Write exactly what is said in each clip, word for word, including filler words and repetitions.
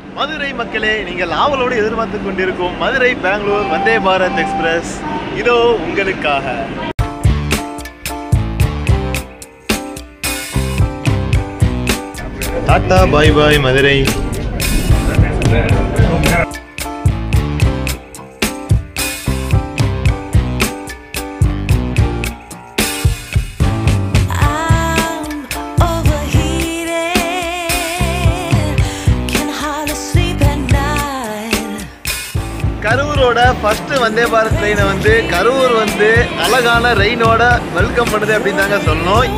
மதுரை மக்களே, நீங்கள் ஆவலோடு எதிர்பார்த்து கொண்டிருக்கும் மதுரை பெங்களூர் வந்தே பாரத் எக்ஸ்பிரஸ் இதோ உங்களுக்காக. Tata bye bye Madurai. கரூரோட ஃபர்ஸ்ட் வந்தே பாரத் ட்ரெயினை வந்து கரூர் வந்து அழகான ரெயினோட வெல்கம் பண்ணுது அப்படின்னு தாங்க சொல்லணும்.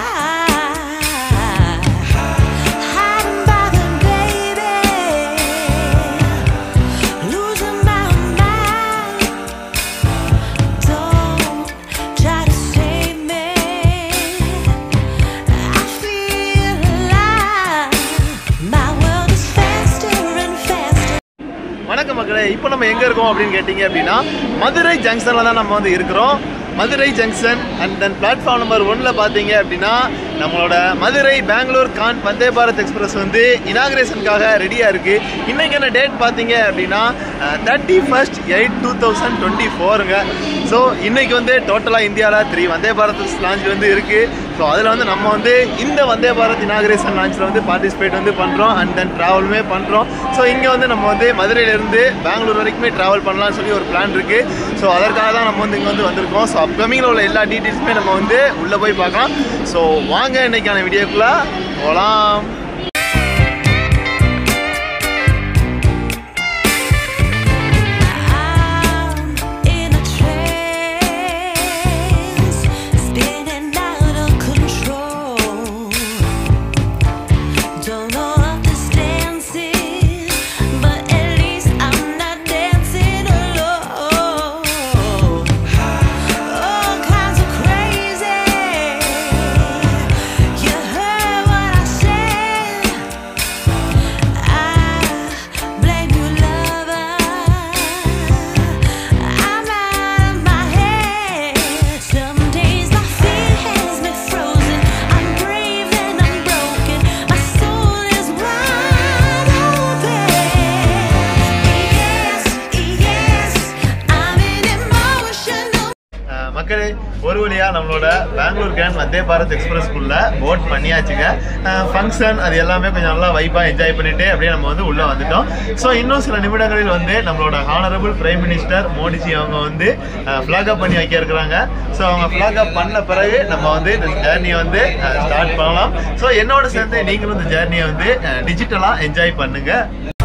வணக்கம் மக்களே, இப்போ நம்ம எங்கே இருக்கோம் அப்படின்னு கேட்டிங்க அப்படின்னா மதுரை ஜங்ஷனில் தான் நம்ம வந்து இருக்கிறோம். Madurai junction and then platform number ஒன்னில் பார்த்தீங்க அப்படின்னா நம்மளோட மதுரை பெங்களூர் கான் வந்தே பாரத் எக்ஸ்பிரஸ் வந்து இனாகிரேஷனுக்காக ரெடியாக இருக்குது. இன்றைக்கான டேட் பார்த்தீங்க அப்படின்னா thirty first eight two thousand twenty ஃபோருங்க. ஸோ இன்றைக்கி வந்து டோட்டலாக இந்தியாவில் த்ரீ வந்தே பாரத் லான்ச் வந்து இருக்குது. ஸோ அதில் வந்து நம்ம வந்து இந்த வந்தே பாரத் இனாகிரேஷன் லான்ச்சில் வந்து பார்ட்டிசிபேட் வந்து பண்ணுறோம் அண்ட் தென் ட்ராவலுமே பண்ணுறோம். ஸோ இங்கே வந்து நம்ம வந்து மதுரையிலேருந்து பெங்களூர் வரைக்குமே ட்ராவல் பண்ணலாம்னு சொல்லி ஒரு பிளான் இருக்குது. ஸோ அதற்காக தான் நம்ம வந்து இங்கே வந்து வந்திருக்கோம். ஸோ அப்கமிங்கில் உள்ள எல்லா டீட்டெயில்ஸுமே நம்ம வந்து உள்ளே போய் பார்க்கலாம். ஸோ வாங்க இன்றைக்கான வீடியோக்குள்ளே போகலாம். மக்களே, ஒரு வழியா நம்மளோட பெங்களூர் கேன் வந்தே பாரத் எக்ஸ்பிரஸ்க்குள்ள போட் பண்ணியாச்சுங்க. ஃபங்க்ஷன் அது எல்லாமே கொஞ்சம் நல்லா வைப்பாக என்ஜாய் பண்ணிட்டு அப்படியே நம்ம வந்து உள்ளே வந்துட்டோம். ஸோ இன்னும் சில நிமிடங்களில் வந்து நம்மளோட ஹானரபிள் பிரைம் மினிஸ்டர் மோடிஜி அவங்க வந்து ஃபிளாக் அப் பண்ணி வைக்க இருக்கிறாங்க. ஸோ அவங்க ஃபிளாக் அப் பண்ண பிறகு நம்ம வந்து இந்த ஜேர்னியை வந்து ஸ்டார்ட் பண்ணலாம். ஸோ என்னோட சேர்ந்து நீங்களும் இந்த ஜேர்னியை வந்து டிஜிட்டலாக என்ஜாய் பண்ணுங்க.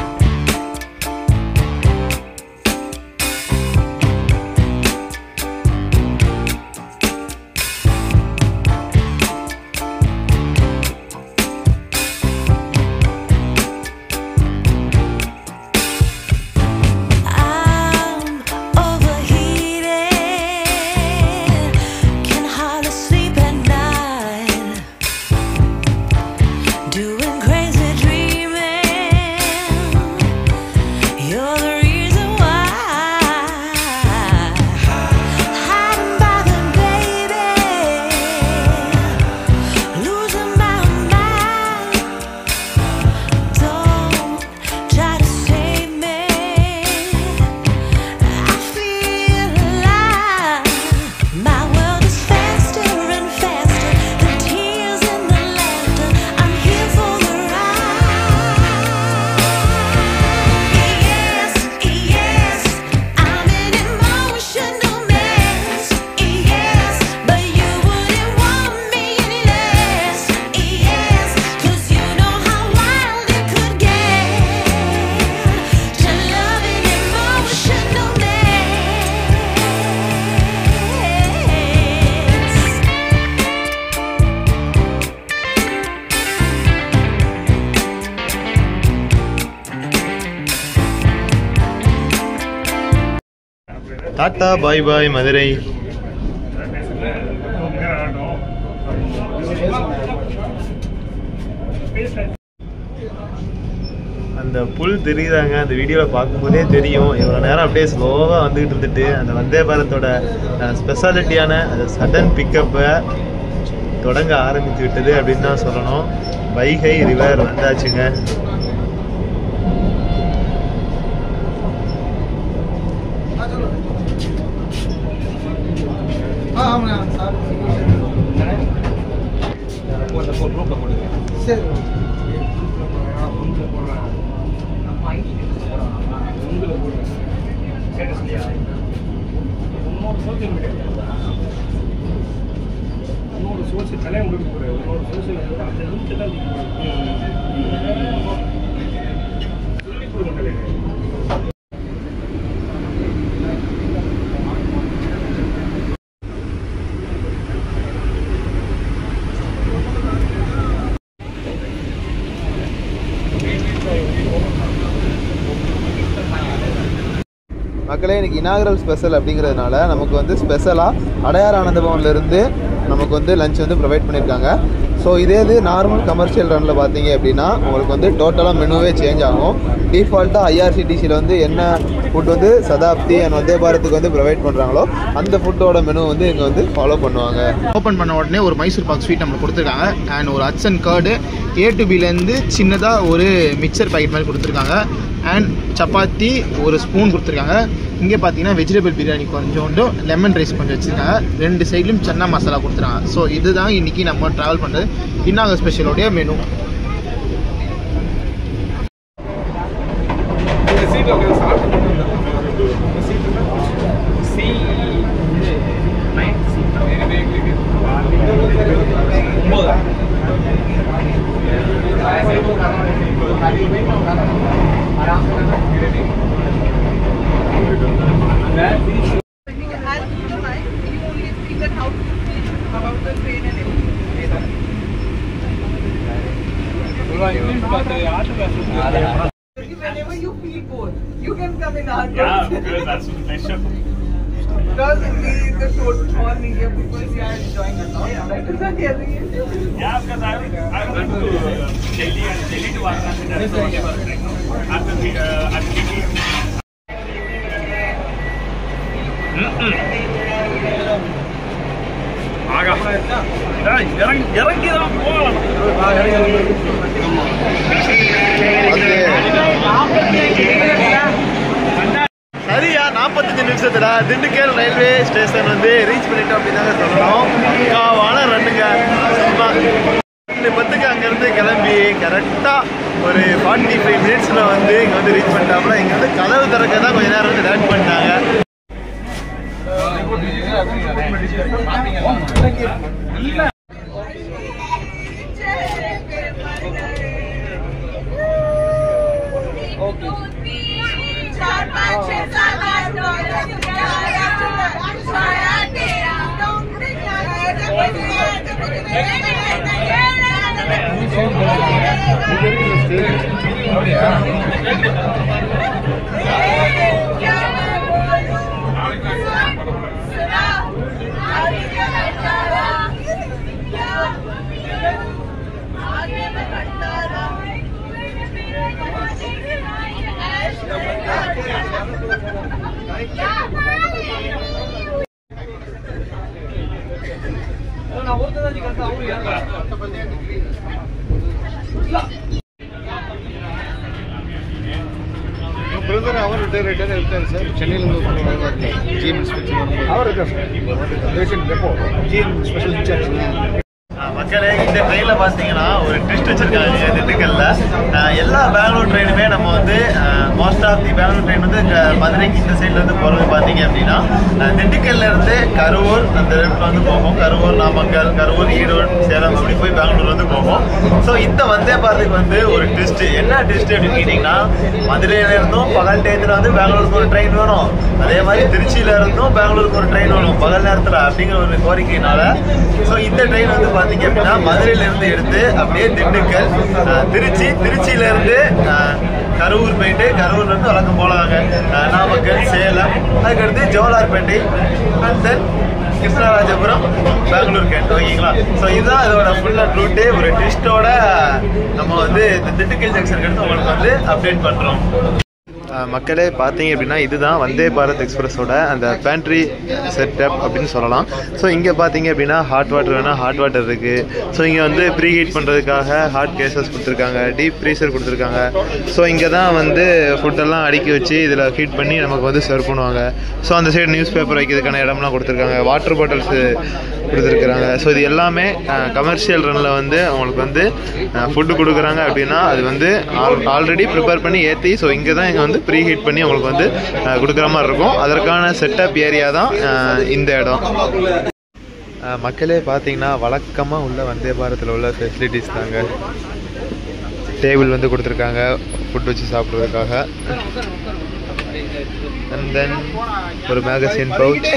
Tata bye bye Madurai. அந்த புல் தெரியுதாங்க, அந்த வீடியோவில் பார்க்கும்போதே தெரியும். இவ்வளோ நேரம் அப்படியே ஸ்லோவாக வந்துக்கிட்டு இருந்துட்டு அந்த வந்தே பாரத்தோட ஸ்பெஷாலிட்டியான அந்த சடன் பிக்கப்பை தொடங்க ஆரம்பித்து விட்டது அப்படின்னு தான் சொல்லணும். வைகை ரிவர் வந்தாச்சுங்க. சோசியல் தலையை முடிக்க போகிறேன் உன்னோட சோசியல் அந்த நிமிஷம் தான் சொல்லிக் கொடுங்க தலைவர். மக்களே இன்னைக்கு இனாகரல் ஸ்பெஷல் அப்படிங்கிறதுனால நமக்கு வந்து ஸ்பெஷலாக அடையார் ஆனந்த பவன்லேருந்து நமக்கு வந்து லஞ்ச் வந்து ப்ரொவைட் பண்ணியிருக்காங்க. ஸோ இதே இது நார்மல் கமர்ஷியல் ரனில் பார்த்தீங்க அப்படின்னா உங்களுக்கு வந்து டோட்டலாக மெனுவே சேஞ்ச் ஆகும். டிஃபால்ட்டாக ஐஆர்சிடிசியில் வந்து என்ன ஃபுட் வந்து சதாப்தி அண்ட் வந்தே பாரத்துக்கு வந்து ப்ரொவைட் பண்ணுறாங்களோ அந்த ஃபுட்டோட மெனு வந்து இங்கே வந்து ஃபாலோ பண்ணுவாங்க. ஓப்பன் பண்ண உடனே ஒரு மைசூர் பாக் ஸ்வீட் நம்மளுக்கு கொடுத்துருக்காங்க அண்ட் ஒரு ஹட்ஸ் அண்ட் கர்டு ஏ டு பிலேருந்து சின்னதாக ஒரு மிக்சர் பாக்கெட் மாதிரி கொடுத்துருக்காங்க அண்ட் சப்பாத்தி ஒரு ஸ்பூன் கொடுத்துருக்காங்க. இங்கே பார்த்தீங்கன்னா வெஜிடபிள் பிரியாணி கொஞ்சோண்டு லெமன் ரைஸ் கொஞ்சம் வச்சுருக்காங்க. ரெண்டு சைட்லையும் சன்னா மசாலா கொடுத்துருக்காங்க. ஸோ இதுதான் இன்றைக்கி நம்ம ட்ராவல் பண்ணுறது இன்னாகரல் ஸ்பெஷலோடைய menu. Whenever you feel bored, you can come in our Yeah, because that's a pleasure. Because we, the total all media people, we are enjoying a lot. Yeah, Yeah, because I I went to uh, Delhi and Delhi to Varanasi. That's the only one thing. At the uh, at the ஆகா இறங்கி இறங்கி தான் போகலாம். சரியா நாற்பத்தஞ்சு நிமிஷத்துல Dindigul railway station வந்து reach பண்ணிட்டோம் அப்படின்னு தாங்க சொல்லணும். காவான ரன்னுங்க ரெண்டு பத்துக்கு அங்கேருந்து கிளம்பி கரெக்டாக ஒரு ஃபார்ட்டி ஃபைவ் மினிட்ஸில் வந்து இங்கே வந்து ரீச் பண்ணிட்டாப்புல. இங்கே வந்து கதவு திறக்க தான் கொஞ்சம் நேரம் வந்து லேட் பண்ணிட்டாங்க. ಬ್ರದರ್ ಅವರು ರಿಟೈರ್ ರಿಟೈರ್ ಇರ್ತಾರೆ ಸರ್. ಚೆನ್ನೈಲಿಂದ ಜಿ ಎಮ್ ಇನ್ಸ್ಪೆಕ್ಷನ್ ಅವರು ಇದ್ದಾರೆ sir. Patient depot G M special incharge. மக்களே இந்த ட்ரெயினில் பார்த்தீங்கன்னா ஒரு ட்விஸ்ட் வச்சுருக்காங்க திண்டுக்கல்ல. எல்லா பெங்களூர் ட்ரெயினுமே நம்ம வந்து most of the Bangalore train வந்து மதுரைக்கு இந்த சைட்லேருந்து போகிறது பார்த்தீங்க அப்படின்னா திண்டுக்கல்லேருந்து கரூர் அந்த இடத்துல வந்து போகும். கரூர், நாமக்கல், கரூர், ஈரோடு, சேலம் அப்படி போய் பெங்களூர் வந்து போகும். ஸோ இந்த வந்தே பாரத்துக்கு வந்து ஒரு ட்விஸ்ட். என்ன ட்விஸ்ட் அப்படின்னு கேட்டிங்கன்னா மதுரையிலேருந்தும் பகல் டயத்தில் வந்து பெங்களூருக்கு ஒரு ட்ரெயின் வரும். அதே மாதிரி திருச்சியிலேருந்தும் பெங்களூருக்கு ஒரு ட்ரெயின் வரும் பகல் நேரத்தில் அப்படிங்கிற ஒரு கோரிக்கையினால ஸோ இந்த ட்ரெயின் வந்து பார்த்தீங்க அப்படின்னா மதுரையிலேருந்து எடுத்து அப்படியே திண்டுக்கல், திருச்சி, திருச்சியிலேருந்து கரூர் போயிட்டு கரூர்லேருந்து வழக்கம் போலாங்க நாமக்கல், சேலம், அதுக்கடுத்து ஜோலார்பேட்டை அண்ட் தென் கிருஷ்ணராஜபுரம், பெங்களூர் கேட். ஓகேங்களா? ஸோ இதுதான் இதோட ஃபுல் அண்ட் ரூட்டு. ஒரு ட்விஸ்டோட நம்ம வந்து இந்த திண்டுக்கல் ஜங்ஷனுக்கு எடுத்து உங்களுக்கு வந்து அப்டேட் பண்ணுறோம். மக்களே பார்த்தீங்க அப்படின்னா இதுதான் வந்தே பாரத் எக்ஸ்பிரஸோட அந்த பேண்ட்ரி செட்டப் அப்படின்னு சொல்லலாம். ஸோ இங்கே பார்த்தீங்க அப்படின்னா ஹாட் வாட்டர் வேணால் ஹாட் வாட்டர் இருக்குது. ஸோ இங்கே வந்து ப்ரீ ஹீட் பண்ணுறதுக்காக ஹாட் கேசஸ் கொடுத்துருக்காங்க, டீப் ஃப்ரீசர் கொடுத்துருக்காங்க. ஸோ இங்கே தான் வந்து ஃபுட்டெல்லாம் அடுக்கி வச்சு இதில் ஹீட் பண்ணி நமக்கு வந்து சர்வ் பண்ணுவாங்க. ஸோ அந்த சைடு நியூஸ் பேப்பர் வைக்கிறதுக்கான இடம்லாம் கொடுத்துருக்காங்க, வாட்டர் பாட்டில்ஸு கொடுத்துருக்குறாங்க. ஸோ இது எல்லாமே கமர்ஷியல் ரனில் வந்து அவங்களுக்கு வந்து ஃபுட்டு கொடுக்குறாங்க அப்படின்னா அது வந்து ஆல் ஆல்ரெடி ப்ரிப்பேர் பண்ணி ஏற்றி ஸோ இங்கே தான் இங்கே வந்து ப்ரீ ஹீட் பண்ணி அவங்களுக்கு வந்து கொடுக்குற மாதிரி இருக்கும். அதற்கான செட்டப் ஏரியா தான் இந்த இடம். மக்களே பார்த்தீங்கன்னா வழக்கமாக உள்ள வந்தே பாரத்தில் உள்ள ஃபெசிலிட்டிஸ் தாங்க. டேபிள் வந்து கொடுத்துருக்காங்க ஃபுட் வச்சு சாப்பிட்றதுக்காக. அண்ட் தென் ஒரு magazine pouch,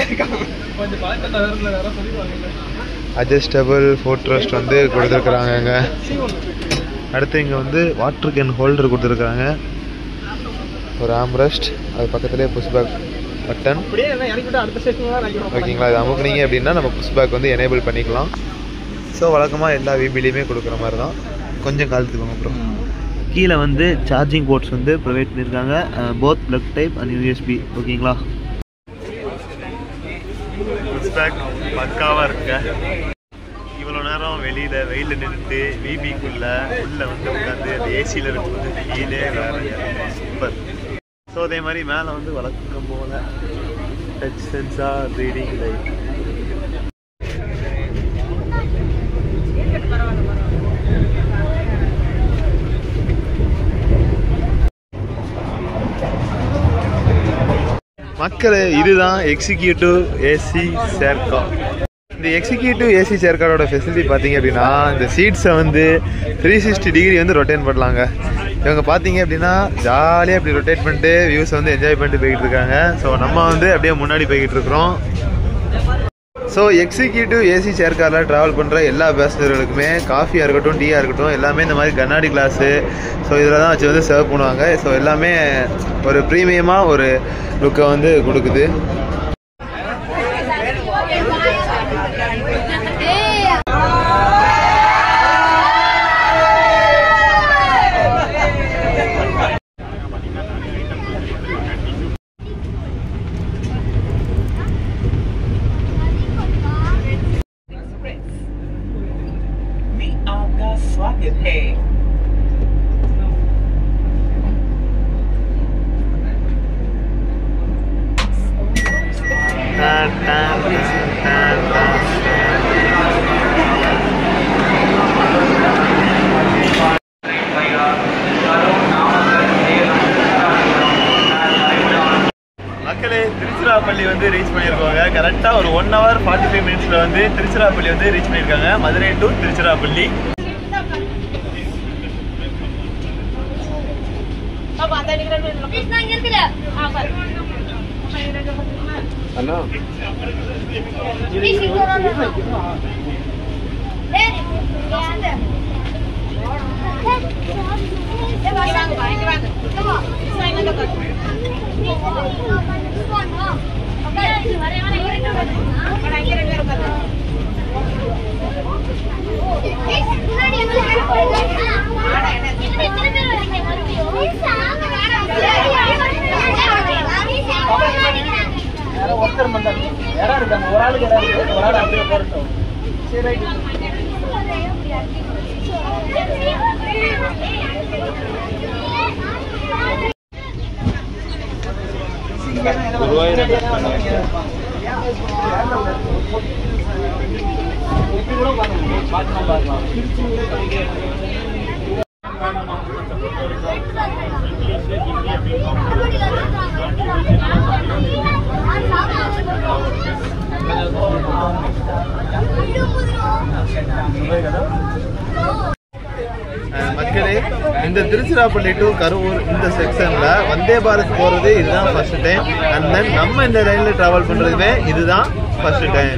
adjustable foot rest வந்து கொடுத்துருக்குறாங்க. அடுத்து இங்கே வந்து வாட்டர் கேன் ஹோல்டர் கொடுத்துருக்குறாங்க, ஒரு ஆம்ரெஸ்ட், அது பக்கத்துலேயே புஷ் பேக் பட்டன். ஓகேங்களா, இது அமுக்குனீங்க அப்படின்னா நம்ம புஷ் பேக் வந்து எனேபிள் பண்ணிக்கலாம். ஸோ வழக்கமாக எல்லா விபிலையுமே கொடுக்குற மாதிரி தான். கொஞ்சம் காலத்துக்கு அப்புறம் கீழே வந்து சார்ஜிங் போர்ட்ஸ் வந்து ப்ரொவைட் பண்ணியிருக்காங்க, both plug type and USB. ஓகேங்களா, புஷ் பேக் பக்காவாக இருக்குங்க. இவ்வளோ நேரம் வெளியில் வெயிலில் நின்றுட்டு விபிக்குள்ளே உள்ளே வந்து உட்காந்து அந்த ஏசியில் இருக்கும்போது ஃபீலே வேறு சூப்பர். ஸோ அதே மாதிரி மேலே வந்து வழக்கம் போல் டச் சென்சார் ரீடிங் லைட். மக்களே இதுதான் எக்ஸிக்யூட்டிவ் ஏசி சேர்க்கா. இந்த எக்ஸிக்யூட்டிவ் ஏசி சேர்க்காரோட ஃபெசிலிட்டி பார்த்தீங்க அப்படின்னா இந்த சீட்ஸை வந்து த்ரீ சிக்ஸ்டி டிகிரி வந்து ரொட்டேட் பண்ணலாங்க. இவங்க பார்த்தீங்க அப்படின்னா ஜாலியாக இப்படி ரொட்டேட் பண்ணிட்டு வியூஸை வந்து என்ஜாய் பண்ணிட்டு போய்கிட்டு இருக்காங்க. ஸோ நம்ம வந்து அப்படியே முன்னாடி போய்கிட்டு இருக்கிறோம். ஸோ எக்ஸிக்யூட்டிவ் ஏசி சேர்க்காரில் ட்ராவல் பண்ணுற எல்லா பேசஞ்சர்களுக்குமே காஃபியாக இருக்கட்டும் டீயாக இருக்கட்டும் எல்லாமே இந்த மாதிரி கண்ணாடி கிளாஸு ஸோ இதில் தான் வச்சு வந்து சர்வ் பண்ணுவாங்க. ஸோ எல்லாமே ஒரு ப்ரீமியமாக ஒரு லுக்கை வந்து கொடுக்குது. स्वागत है। மக்களே திருச்சிராப்பள்ளி வந்து ரீச் பண்ணியிருக்காங்க. கரெக்டாக ஒரு ஒன் ஹவர் ஃபார்ட்டி ஃபைவ் மினிட்ஸில் வந்து திருச்சிராப்பள்ளி வந்து ரீச் பண்ணியிருக்காங்க. மதுரை டு திருச்சிராப்பள்ளி. மக்களே இந்த திருச்சிராப்பள்ளி டு கரூர் இந்த செக்ஷன்ல வந்தே பாரத் போறது இதுதான் ஃபர்ஸ்ட் டைம். அண்ட் தென் நம்ம இந்த லைன்ல டிராவல் பண்றதுமே இதுதான் ஃபர்ஸ்ட் டைம்.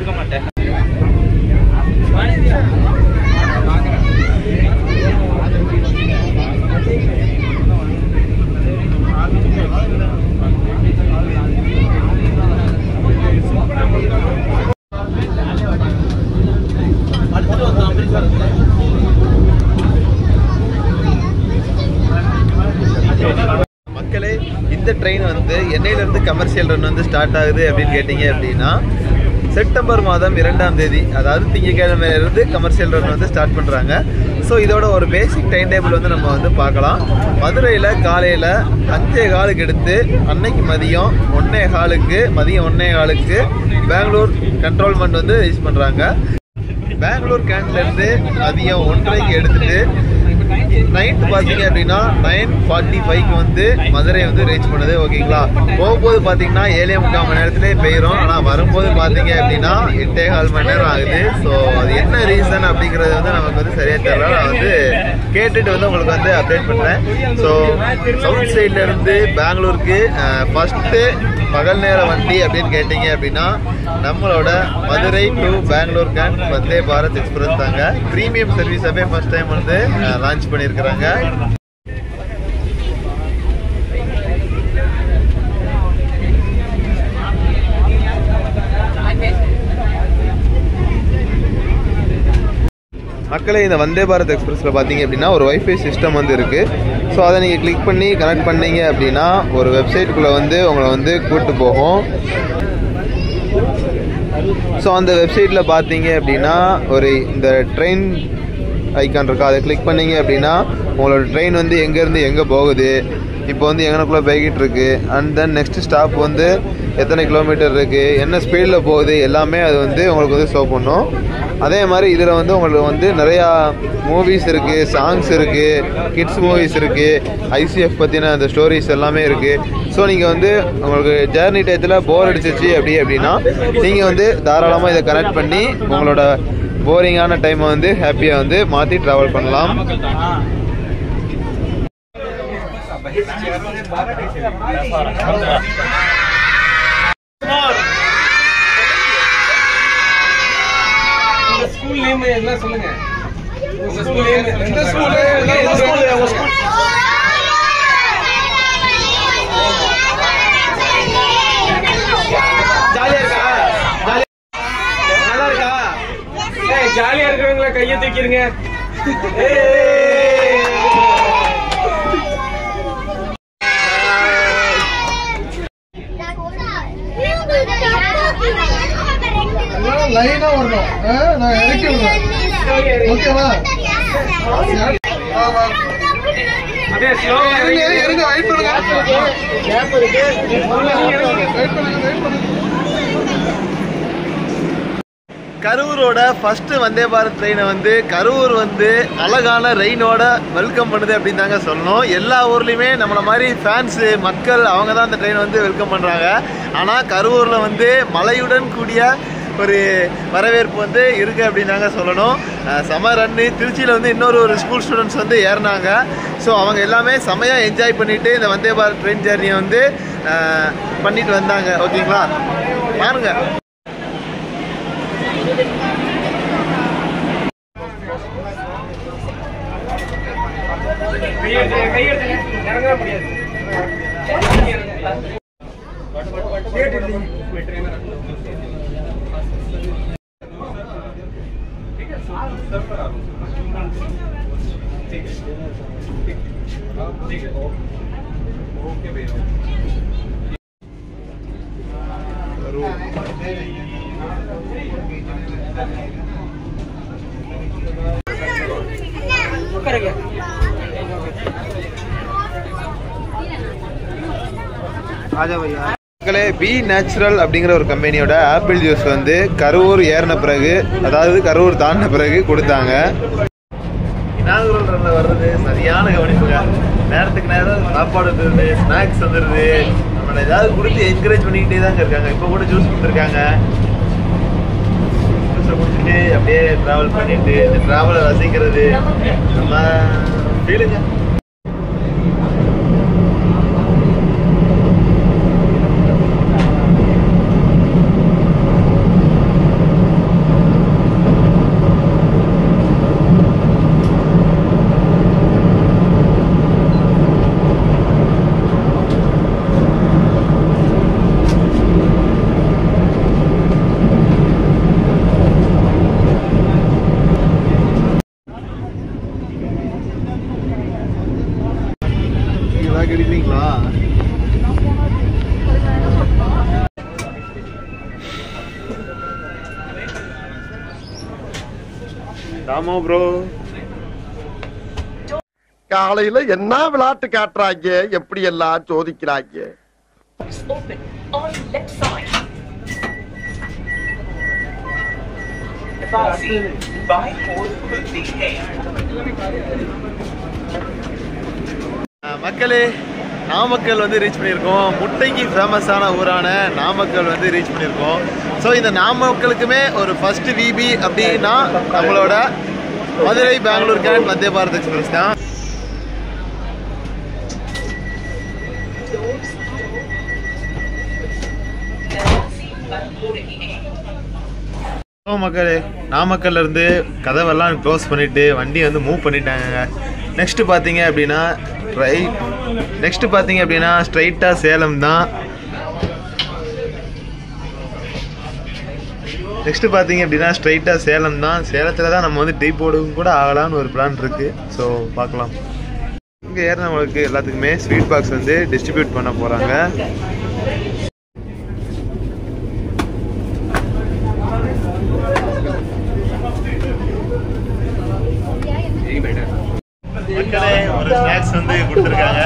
மக்களே இந்த ட்ரெயின் வந்து என்னையிலேருந்து கமர்ஷியல் ரன் வந்து ஸ்டார்ட் ஆகுது அப்படின்னு கேட்டிங்க அப்படின்னா செப்டம்பர் மாதம் இரண்டாம் தேதி, அதாவது திங்கட்கிழமையிலிருந்து கமர்ஷியல் ரன் வந்து ஸ்டார்ட் பண்ணுறாங்க. ஸோ இதோட ஒரு பேசிக் டைம் டேபிள் வந்து நம்ம வந்து பார்க்கலாம். மதுரையில் காலையில் அஞ்சே காலுக்கு எடுத்து அன்னைக்கு மதியம் ஒன்னே காலுக்கு மதியம் ஒன்னே காலுக்கு பெங்களூர் கண்ட்ரோல்மெண்ட் வந்து ரீச் பண்ணுறாங்க. பெங்களூர் கேன்ட்லேருந்து மதியம் ஒன்றரைக்கு எடுத்துட்டு நைட்டு பார்த்தீங்க அப்படின்னா நைன் ஃபார்ட்டி ஃபைவ்க்கு வந்து மதுரை வந்து ரீச் பண்ணுது. ஓகேங்களா, போகும்போது பார்த்தீங்கன்னா ஏழே முக்கால் மணி நேரத்துலேயே போயிடும். ஆனால் வரும்போது பார்த்தீங்க அப்படின்னா எட்டே கால் மணி நேரம் ஆகுது. ஸோ அது என்ன ரீசன் அப்படிங்கிறது வந்து நமக்கு வந்து சரியாக தெரியல. நான் வந்து கேட்டுட்டு வந்து உங்களுக்கு வந்து அப்டேட் பண்ணுறேன். ஸோ சவுத் சைட்லேருந்து பெங்களூருக்கு ஃபஸ்ட்டு பகல் நேர வண்டி அப்படின்னு கேட்டிங்க அப்படின்னா நம்மளோட மதுரை டு பெங்களூர் கேன் வந்தே பாரத் எக்ஸ்பிரஸ் தாங்க. ப்ரீமியம் சர்வீஸாகவே ஃபர்ஸ்ட் டைம் வந்து லான்ச் பண்ணியிருக்கிறாங்க. மக்களே, இந்த வந்தே பாரத் எக்ஸ்பிரஸில் பார்த்தீங்க அப்படின்னா ஒரு வைஃபை சிஸ்டம் வந்து இருக்குது. ஸோ அதை நீங்கள் கிளிக் பண்ணி கனெக்ட் பண்ணீங்க அப்படின்னா ஒரு வெப்சைட்டுக்குள்ளே வந்து உங்களை வந்து கூப்பிட்டு போகும். ஸோ அந்த வெப்சைட்டில் பார்த்தீங்க அப்படின்னா ஒரு இந்த ட்ரெயின் ஐக்கான் இருக்கா, அதை கிளிக் பண்ணீங்க அப்படின்னா உங்களோட ட்ரெயின் வந்து எங்கேருந்து எங்கே போகுது, இப்போ வந்து எங்கனக்குள்ளே போய்கிட்டு இருக்கு, அண்ட் தென் நெக்ஸ்ட் ஸ்டாப் வந்து எத்தனை கிலோமீட்டர் இருக்குது, என்ன ஸ்பீடில் போகுது, எல்லாமே அது வந்து உங்களுக்கு வந்து ஷோ பண்ணும். அதே மாதிரி இதில் வந்து உங்களுக்கு வந்து நிறையா மூவிஸ் இருக்குது, சாங்ஸ் இருக்குது, கிட்ஸ் மூவிஸ் இருக்குது, ஐசிஎஃப் பற்றின அந்த ஸ்டோரிஸ் எல்லாமே இருக்குது. ஸோ நீங்கள் வந்து உங்களுக்கு ஜேர்னி டயத்தில் போர் அடிச்சிச்சு அப்படி அப்படின்னா நீங்கள் வந்து தாராளமாக இதை கனெக்ட் பண்ணி உங்களோட போரிங்கான டைமை வந்து ஹாப்பியாக வந்து மாற்றி ட்ராவல் பண்ணலாம். ஸ்கூல் நேம் எல்லாம் சொல்லுங்க. உங்க ஸ்கூல் நேம் எந்த ஸ்கூல்? எந்த ஸ்கூல்? உங்க ஸ்கூல் ஜாலியா இருக்கா? நல்லா இருக்கா? ஏய், ஜாலியா இருக்கவங்கள கையை தூக்கிடுங்க. லைனா வரணும். நான் இறக்கி விடுறேன். ஓகேவா? அதே ஸ்லோவா இருங்க. இருங்க, வெயிட் பண்ணுங்க. கேப் இருக்கு. வெயிட் பண்ணுங்க, வெயிட் பண்ணுங்க. கரூரோட ஃபர்ஸ்ட் வந்தே பாரத் ட்ரெயினை வந்து கரூர் வந்து அழகான ரெயினோட வெல்கம் பண்ணுது அப்படின்னு தாங்க சொல்லணும். எல்லா ஊர்லேயுமே நம்மளை மாதிரி ஃபேன்ஸு மக்கள் அவங்க தான் அந்த ட்ரெயினை வந்து வெல்கம் பண்ணுறாங்க. ஆனால் கரூரில் வந்து மழையுடன் கூடிய ஒரு வரவேற்பு வந்து இருக்குது அப்படின்னு தாங்க சொல்லணும். செம ரன்னு. திருச்சியில் வந்து இன்னொரு ஒரு ஸ்கூல் ஸ்டூடெண்ட்ஸ் வந்து ஏறினாங்க. ஸோ அவங்க எல்லாமே செமையாக என்ஜாய் பண்ணிவிட்டு இந்த வந்தே பாரத் ட்ரெயின் ஜேர்னியை வந்து பண்ணிட்டு வந்தாங்க. ஓகேங்களா, பாருங்க. மக்களே, பி நேச்சுரல் அப்படிங்கிற ஒரு கம்பெனியோட ஆப்பிள் ஜூஸ் வந்து கரூர் ஏறின பிறகு, அதாவது கரூர் தாண்டின பிறகு கொடுத்தாங்க. இனாகுரல் ரன்ல வர்றது சரியான கவனிப்புங்க. நேரத்துக்கு நேரம் சாப்பாடு வந்துருது, ஸ்நாக்ஸ் வந்துடுது, நம்மளை ஏதாவது கொடுத்து என்கரேஜ் பண்ணிக்கிட்டே தாங்க இருக்காங்க. இப்போ கூட ஜூஸ் கொடுத்துருக்காங்க. ஜூஸை குடிச்சிட்டு அப்படியே ட்ராவல் பண்ணிட்டு இந்த ட்ராவலை ரசிக்கிறது நம்ம ஃபீலுங்க. கிடைப்பீங்களா? ராமோ ப்ரோ காலையில என்ன விளையாட்டு காட்டுறாங்க, எப்படி எல்லாம் சோதிக்கிறாங்க. மக்களே, நாமக்கல் வந்து ரீச் பண்ணியிருக்கோம். முட்டைக்கு ஃபேமஸான ஊரான நாமக்கல் வந்து ரீச் பண்ணியிருக்கோம். ஸோ இந்த நாமக்கலுக்குமே ஒரு ஃபர்ஸ்ட் விபி அப்படின்னா நம்மளோட மதுரை பெங்களூர் கேன் வந்தே பாரத் எக்ஸ்பிரஸ் தான். மக்களே, நாமக்கல்ல இருந்து கதவெல்லாம் க்ளோஸ் பண்ணிட்டு வண்டி வந்து மூவ் பண்ணிட்டாங்க. நெக்ஸ்ட் பார்த்தீங்க அப்படின்னா ரைட் நெக்ஸ்ட் பார்த்தீங்க அப்படின்னா ஸ்ட்ரைட்டாக சேலம் தான். நெக்ஸ்ட் பார்த்தீங்க அப்படின்னா ஸ்ட்ரைட்டாக சேலம் தான். சேலத்தில் தான் நம்ம வந்து டீ போர்டும் கூட ஆகலான்னு ஒரு பிளான் இருக்கு. ஸோ பார்க்கலாம். இங்கே ஏறினவங்களுக்கு எல்லாத்துக்குமே ஸ்வீட் பாக்ஸ் வந்து டிஸ்ட்ரிபியூட் பண்ண போகிறாங்க. மக்களே, ஒரு ஸ்நாக்ஸ் வந்து கொடுத்துருக்காங்க.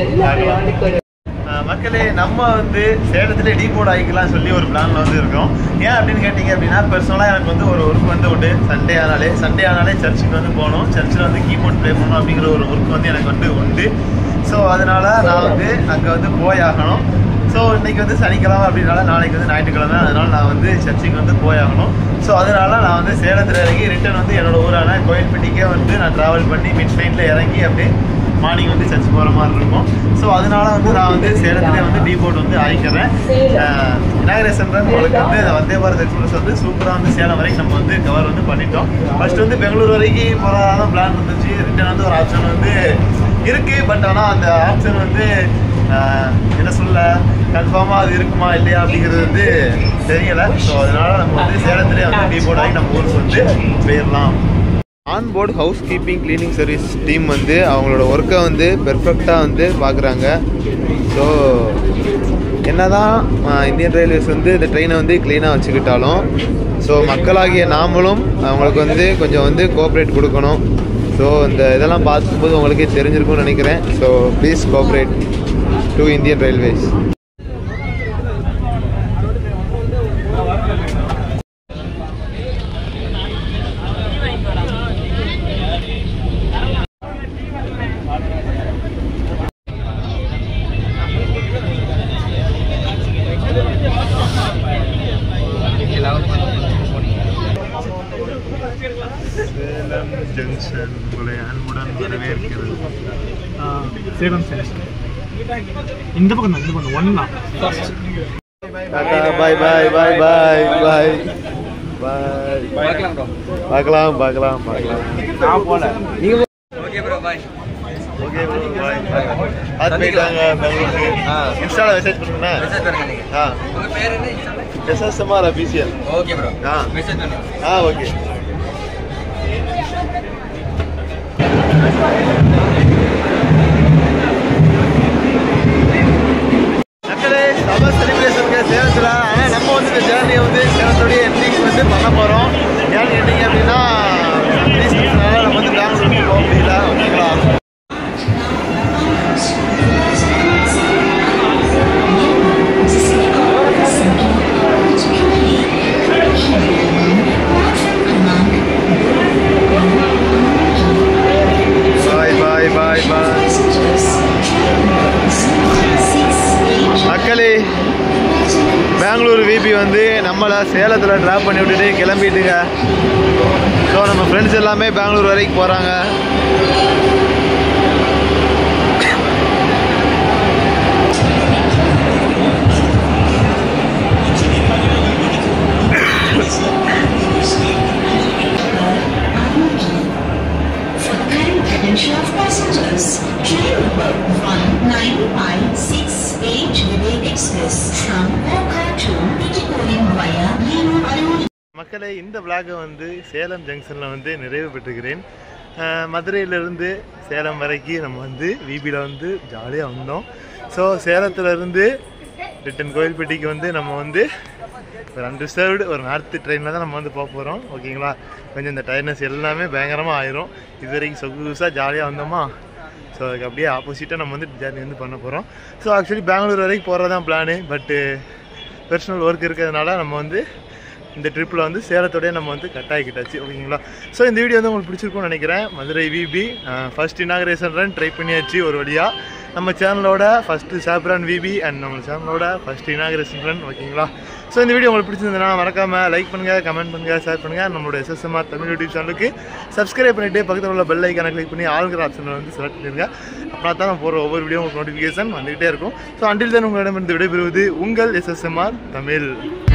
மக்களே, நம்ம வந்து சேலத்துல டீ போர்டு ஆகிக்கலாம் சொல்லி ஒரு பிளான்ல வந்து இருக்கோம். ஏன் அப்படின்னு கேட்டீங்க அப்படின்னா, பர்சனலாக எனக்கு வந்து ஒரு ஒர்க் வந்து உண்டு. சண்டே ஆனாலே சண்டே ஆனாலே சர்ச்சுக்கு வந்து போகணும், சர்ச்சில் வந்து கீபோர்ட் ப்ளே பண்ணணும் அப்படிங்கிற ஒரு ஒர்க் வந்து எனக்கு வந்து உண்டு. ஸோ அதனால நான் வந்து அங்கே வந்து போய் ஆகணும். ஸோ இன்னைக்கு வந்து சனிக்கிழமை அப்படின்னால நாளைக்கு வந்து ஞாயிற்றுக்கிழமை, அதனால நான் வந்து சர்ச்சுக்கு வந்து போய் ஆகணும். ஸோ அதனால நான் வந்து சேலத்தில் இறங்கி ரிட்டர்ன் வந்து என்னோட ஊரான கோயில்பட்டிக்கே வந்து நான் ட்ராவல் பண்ணி மிட் நைட்டில் இறங்கி அப்படியே மார்னிங் வந்து சர்ச் போகிற மாதிரி இருக்கும். ஸோ அதனால வந்து நான் வந்து சேலத்திலே வந்து டீ போர்ட் வந்து ஆகிக்கிறேன். இனாகிரேஷன் உங்களுக்கு வந்து வந்தே பாரத் எக்ஸ்பிரஸ் வந்து சூப்பராக வந்து சேலம் வரைக்கும் நம்ம வந்து கவர் வந்து பண்ணிட்டோம். ஃபர்ஸ்ட் வந்து பெங்களூர் வரைக்கும் போகிறதா பிளான் இருந்துச்சு. ரிட்டர்ன் வந்து ஒரு ஆப்ஷன் வந்து இருக்கு. பட் ஆனால் அந்த ஆப்ஷன் வந்து என்ன சொல்ல கன்ஃபார்மாக அது இருக்குமா இல்லையா அப்படிங்கிறது வந்து தெரியலை. ஸோ அதனால நம்ம வந்து சேலத்திலே வந்து டீ போர்ட் ஆகி நம்ம ஊருக்கு வந்து போயிடலாம். Onboard house keeping cleaning service team வந்து அவங்களோட ஒர்க்கை வந்து பெர்ஃபெக்டாக வந்து பார்க்குறாங்க. ஸோ என்னதான் இந்தியன் ரயில்வேஸ் வந்து இந்த ட்ரெயினை வந்து க்ளீனாக வச்சுக்கிட்டாலும் ஸோ மக்களாகிய நாமளும் அவங்களுக்கு வந்து கொஞ்சம் வந்து கோஆப்ரேட் கொடுக்கணும். ஸோ இந்த இதெல்லாம் பார்க்கும்போது உங்களுக்கே தெரிஞ்சிருக்கும்னு நினைக்கிறேன். So please cooperate to Indian railways. Salem junction உங்களை அன்புடன் வரவேற்கிறது. சேலம் ஜங்ஷன் இந்த பக்கம் தான், இந்த பக்கம் ஒன்னா. பாய் பாய் பாய் பாய் பாய் பாய். பார்க்கலாம் பார்க்கலாம் பார்க்கலாம். நான் போல நீங்க okay bro bye. Okay bro bye. ஆத் போயிட்டாங்க பெங்களூருக்கு. இன்ஸ்டால மெசேஜ் பண்ணுங்க. மெசேஜ் பண்ணுங்க நீங்க. ஆ உங்க பேர் என்ன? இன்ஸ்டால எஸ்எஸ்எம்ஆர் அபிஷியல். Okay bro. ஆ மெசேஜ் பண்ணுங்க. ஆ ஓகே. மக்களே, சம்மர் செலிப்ரேஷனுக்கு சேலத்தில். ஆனால் நம்ம வந்து இந்த ஜேர்னியை வந்து சேலத்தோடைய எண்டிங் வந்து பண்ண போகிறோம். ஏன்னு கேட்டீங்க அப்படின்னா ரீசன்ஸ்னால நம்ம வந்து பெங்களூருக்கு போக முடியல. ஓகேங்களா? பாய் பாய் பாய் பாய். மக்களே, பெங்களூர் விபி வந்து நம்மளை சேலத்தில் ட்ராப் பண்ணி விட்டுட்டு கிளம்பிட்டுங்க. ஸோ நம்ம ஃப்ரெண்ட்ஸ் எல்லாமே பெங்களூர் வரைக்கும் போகிறாங்க. Attention of passengers. Train number one nine five six eight Vivek Express from Oka to Tuticorin via Nero Arun. மக்களே, இந்த விளாகை வந்து சேலம் ஜங்ஷனில் வந்து நிறைவு பெற்றுக்கிறேன். மதுரையிலேருந்து சேலம் வரைக்கும் நம்ம வந்து விபியில் வந்து ஜாலியாக வந்தோம். ஸோ சேலத்துலேருந்து ரிட்டன் கோயில்பட்டிக்கு வந்து நம்ம வந்து ஒரு அன்ரிசர்வ்டு ஒரு நார்த்து ட்ரெயினில் தான் நம்ம வந்து போக போகிறோம். ஓகேங்களா, கொஞ்சம் இந்த டயர்னஸ் எல்லாமே பயங்கரமாக ஆயிரும். இது வரைக்கும் சொகுசாக ஜாலியாக வந்தோமா, ஸோ அதுக்கு அப்படியே ஆப்போசிட்டாக நம்ம வந்து ஜேர்னி வந்து பண்ண போகிறோம். ஸோ ஆக்சுவலி பெங்களூர் வரைக்கும் போகிறது தான் பிளானு. பட்டு பர்சனல் ஒர்க் இருக்கிறதுனால நம்ம வந்து இந்த ட்ரிப்பில் வந்து சேலத்தோடய நம்ம வந்து கட் ஆகிக்கிட்டாச்சு. ஓகேங்களா, ஸோ இந்த வீடியோ வந்து உங்களுக்கு பிடிச்சிருக்கும்னு நினைக்கிறேன். Madurai VB first inauguration run try பண்ணியாச்சு ஒரு வழியாக. நம்ம சேனலோட ஃபஸ்ட்டு சாப்ரான் விபி அண்ட் நம்ம சேனலோட ஃபஸ்ட் இனாகரேஷன் ரன். ஓகேங்களா, ஸோ இந்த வீடியோ உங்களுக்கு பிடிச்சிருந்ததுன்னா மறக்காமல் லைக் பண்ணுங்கள், கமெண்ட் பண்ணுங்கள், ஷேர் பண்ணுங்கள். நம்மளோட எஸ்எஸ்எம்ஆர் தமிழ் யூடியூப் சேனலுக்கு சப்ஸ்கிரைப் பண்ணிவிட்டு பக்கத்தில் உள்ள பெல் ஐக்கானை கிளிக் பண்ணி ஆளுங்கிற ஆப்ஷனில் வந்து செலக்ட் பண்ணிடுங்க. அப்படின்னா தான் நான் போகிற ஒவ்வொரு வீடியோ உங்களுக்கு நோட்டிஃபிகேஷன் வந்துகிட்டே இருக்கும். ஸோ அண்டில் தான் உங்களிடமிருந்து விடைபெறுவது உங்கள் எஸ்எஸ்எம்ஆர் தமிழ்.